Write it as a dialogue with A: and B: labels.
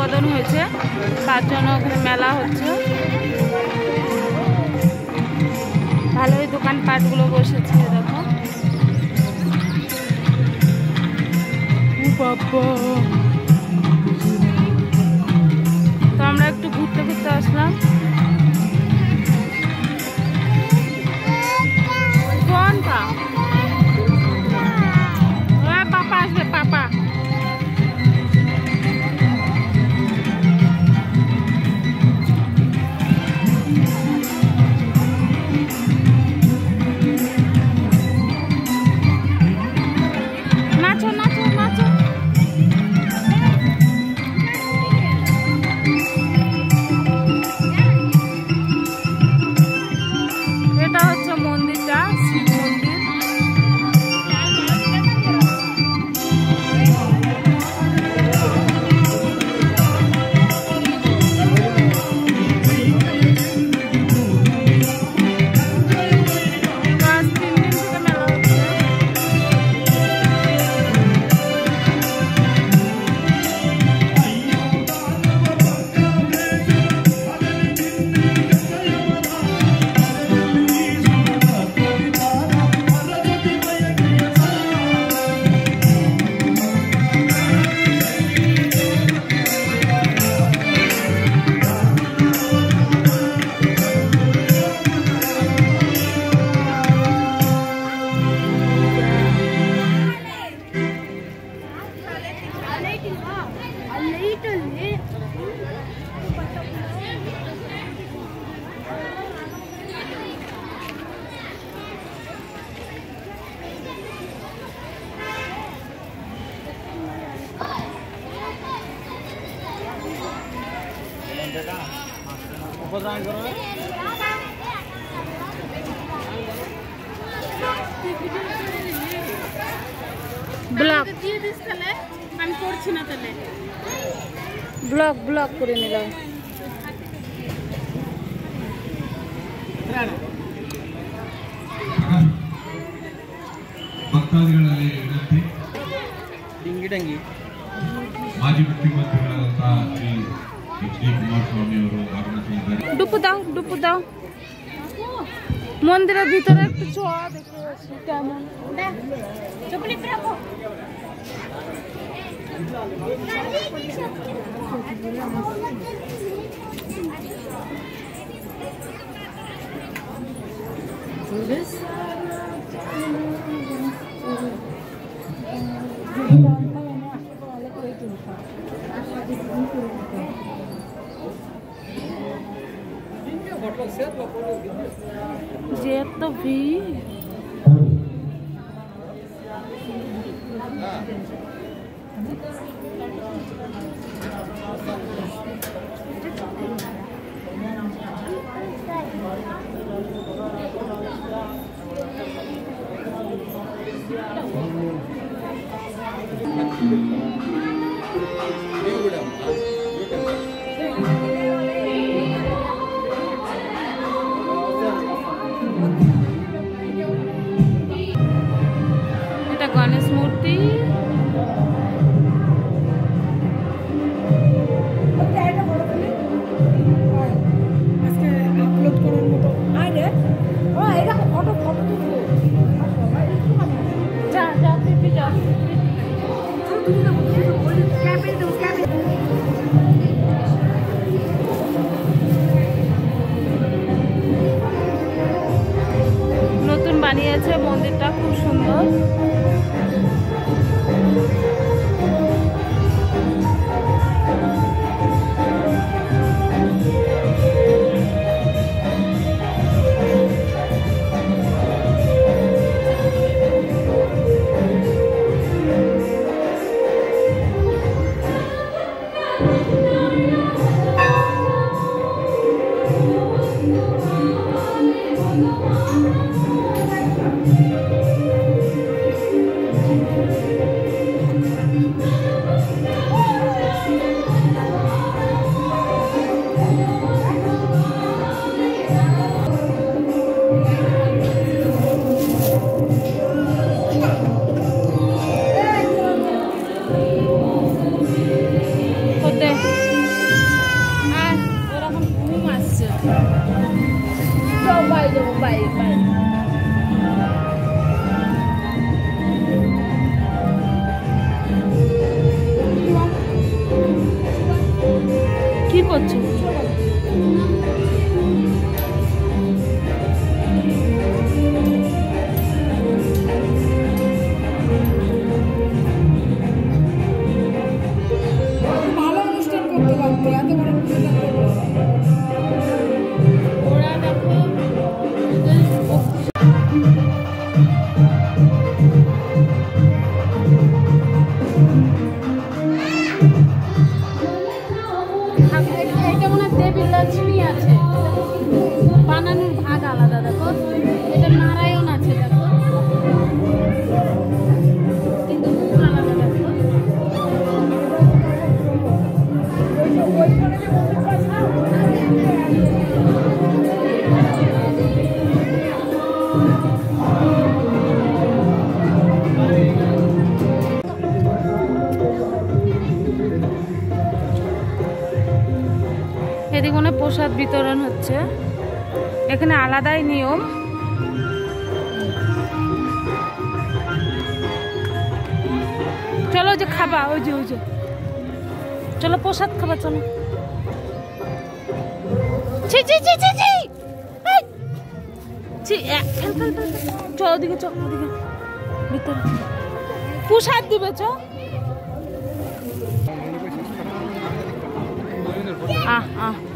A: উদ্বোধন হয়েছে, তার জন্য ওখানে মেলা হচ্ছে। ভালোই দোকানপাটগুলো বসেছে, দেখো। তো আমরা একটু ঘুরতে ঘুরতে আসলাম। কোনটা? পাপা আসবে, পাপা। নাচো নাচো নাচো। এটা হচ্ছে মন্দিরটা, শিব মন্দির। ব্লগ আমি করছি না, তাহলে ব্লগ ব্লগ করে নিলাম।
B: ಭಕ್ತಾದಿಗಳಲ್ಲಿ ವಿನಂತಿ. ಮಾಜಿ ಮುಖ್ಯಮಂತ್ರಿಗಳಾದಂತಹ ಶ್ರೀ ಎಚ್.ಡಿ. ಕುಮಾರಸ್ವಾಮಿ ಅವರು ಆಗಮಿಸಲಿದ್ದಾರೆ.
A: ডুবু দাও, ডুবু দাও। মন্দিরের ভিতরে একটু ছোঁয়া দেখতে পাচ্ছি কেমন। যে এত ভিড়। এটা গণেশ মূর্তি। নতুন বানিয়েছে মন্দিরটা, খুব সুন্দর। Bye bye. কি করছো?
C: ভালো অনুষ্ঠান করতে পারতো, এত বড় অনুষ্ঠান করতে
A: ওরা দেখো এটা মনে হয় দেবী লক্ষ্মী আছে, বানানোর ভাগ আলাদা। দেখো এটা নারায়ণ আছে, দেখো কিন্তু মুখ আলাদা। দেখো এদিকে মনে হয় প্রসাদ বিতরণ হচ্ছে, এখানে আলাদাই নিয়ম। চলো যে খাবা, ওই যে চলো প্রসাদ খাবা, চলো। ছি ছি ছি ছি ছি, এই! ছি, ফেল ফেল ফেল। চ ওদিকে, চ ওদিকে ভিতরে প্রসাদ দিবে, চ। আহ আহ